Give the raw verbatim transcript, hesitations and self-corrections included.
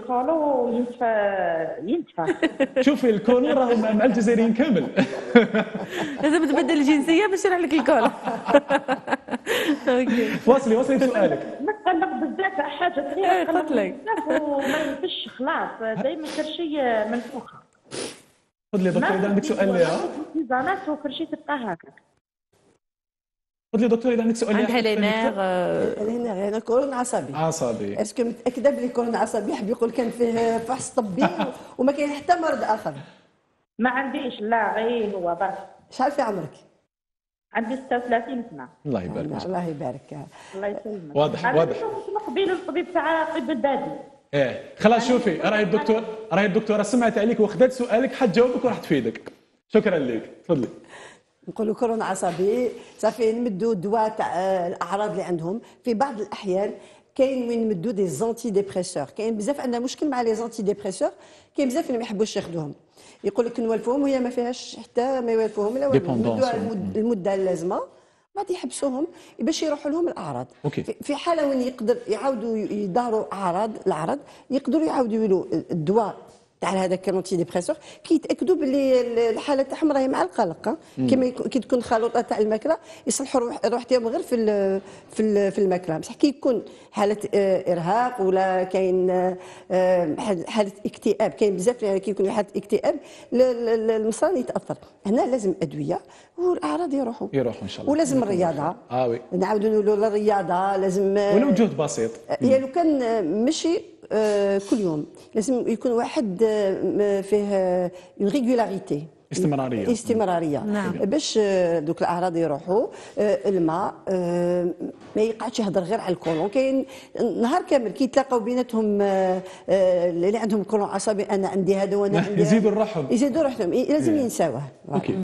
الكولو ينتفى ينتفى. شوفي الكولو راه مع الجزائريين كامل. لازم تبدل الجنسيه باش يروح لك الكولو. اوكي واصلي واصلي سؤالك. نتقلق بزاف على حاجه صغيره قلت لك بزاف وما ينفش خلاص دائما كرشي منفوخه. تفضلي دكتور اذا عندك سؤال ليها. زانات وكرشي تبقى هكا. تفضلي دكتور اذا عندك سؤال ليها. عندها لينير لينير هنا كولون عصبي. عصبي. اسكو متاكده بلي كولون عصبي يحب يقول كان فيه فحص طبي وما كاين حتى مرض اخر؟ ما عنديش لا غير هو بس. شحال في عمرك؟ عندي ستة وثلاثين سنه. الله يبارك. الله يبارك. الله يسلمك. واضح واضح. قبيل الطبيب تاع طب البادي. ايه خلاص شوفي راهي الدكتور راهي الدكتوره سمعت عليك وخدات سؤالك حتجاوبك وراح تفيدك. شكرا لك تفضلي. نقولوا كورونا عصبي صافي نمدوا الدواء تاع الاعراض اللي عندهم. في بعض الاحيان كاين وين نمدوا دي زونتي ديبريسور. كاين بزاف عندنا مشكل مع لي زونتي ديبريسور. كاين بزاف اللي ما يحبوش ياخذوهم يقول لك نوالفوهم وهي ما فيهاش حتى ما يوالفوهم لا نمدوها المده اللازمه بعد يحبسوهم باش يروحوا لهم الاعراض. أوكي. في حاله وين يقدر يعاودوا يظهروا اعراض الاعراض يقدروا يعاودوا يولوا الدواء تاع هذاك الانتي ديبريسور كي يتاكدوا باللي الحاله تاعهم راهي مع القلق كما كي تكون خلطه تاع الماكله يصلحوا روح روحتهم غير في ال في ال في الماكله بصح كي يكون حاله ارهاق ولا كاين حاله اكتئاب. كاين بزاف يعني كي يكون حاله اكتئاب المصران يتاثر. هنا لازم ادويه والاعراض يروحوا يروحوا ان شاء الله. ولازم الرياضه. اه وي نعاودوا نقولوا الرياضه لازم ولو جهد بسيط. هي لو كان ماشي آه كل يوم لازم يكون واحد آه فيه اون ريغولاريتي استمراريه استمراريه نعم. باش دوك الاعراض يروحوا. آه الماء آه ما يقعدش يهضر غير على الكولون. كاين نهار كامل كي يتلاقاو بيناتهم آه آه اللي عندهم كولون عصبي انا عندي هذا وانا عندي يزيدوا روحهم يزيدوا روحهم لازم ينساوه. اوكي.